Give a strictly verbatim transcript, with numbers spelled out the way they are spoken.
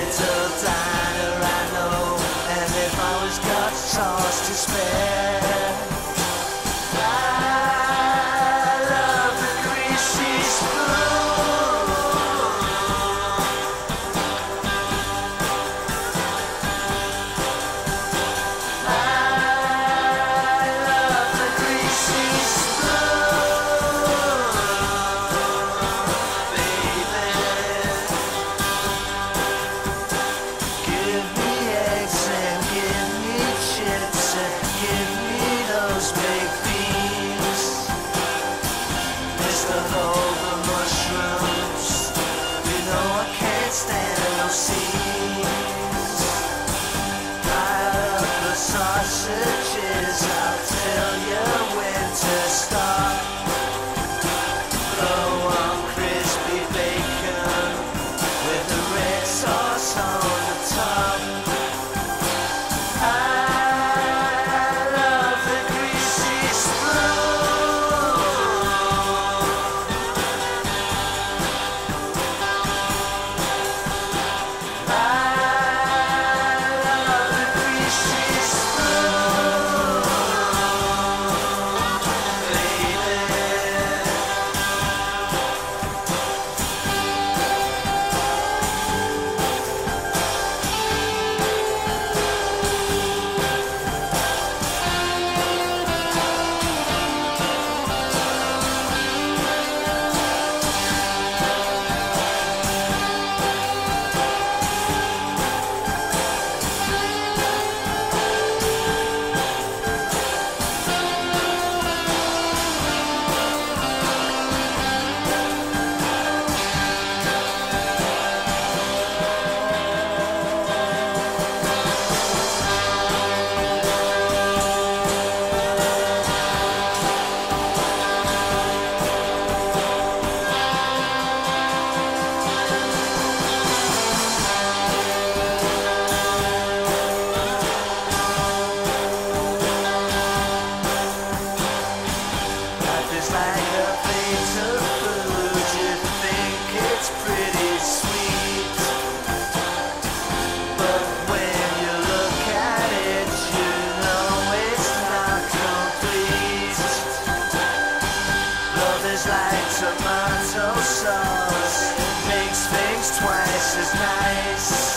little diner I know, and they've always got sauce to spare. I love the greasy spoon. I love the greasy spoon, baby. Give me eggs and give me chips and give me those baked beans. Mister Hold the mushrooms, you know I can't stand no scenes. Fire up the sausages, I'll tell you when to stop. Throw on crispy bacon with the red sauce on the top. I love the greasy spoon. I love the greasy spoon, baby. Life is like a plate of food, you think it's pretty sweet, but when you look at it, you know it's not complete. Love is like tomato sauce, it makes things twice as nice.